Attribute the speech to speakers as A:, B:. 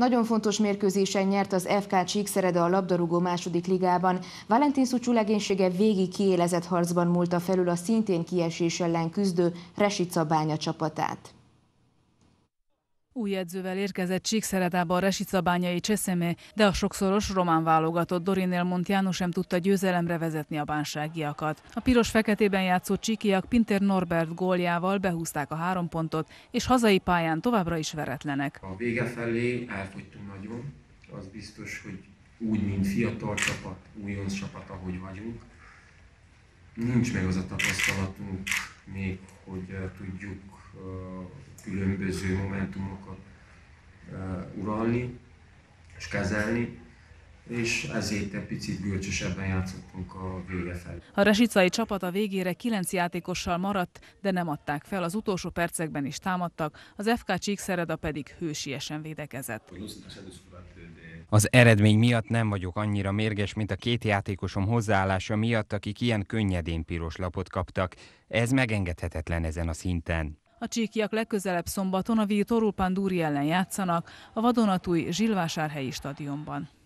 A: Nagyon fontos mérkőzésen nyert az FK Csíkszereda a labdarúgó második ligában. Valentin Szucsú legénysége végig kiélezett harcban múlta felül a szintén kiesés ellen küzdő Resica Bánya csapatát.
B: Új edzővel érkezett Csíkszeredába a resicabányai Cseszemé, de a sokszoros román válogatott Dorinél Montiano sem tudta győzelemre vezetni a bánságiakat. A piros-feketében játszó csíkiak Pintér Norbert góljával behúzták a 3 pontot, és hazai pályán továbbra is veretlenek.
C: A vége felé elfogytunk nagyon, az biztos, hogy úgy, mint fiatal csapat, újonc csapat, ahogy vagyunk. Nincs meg az a tapasztalatunk még, hogy tudjuk különböző momentumokat uralni és kezelni, és ezért egy picit bölcsösebben játszottunk a vége felé.
B: A resicai csapat a végére 9 játékossal maradt, de nem adták fel, az utolsó percekben is támadtak, az FK Csíkszereda pedig hősiesen védekezett.
D: Az eredmény miatt nem vagyok annyira mérges, mint a 2 játékosom hozzáállása miatt, akik ilyen könnyedén piros lapot kaptak. Ez megengedhetetlen ezen a szinten.
B: A csíkiak legközelebb szombaton a Viitorul Panduri ellen játszanak a vadonatúj Zsilvásárhelyi stadionban.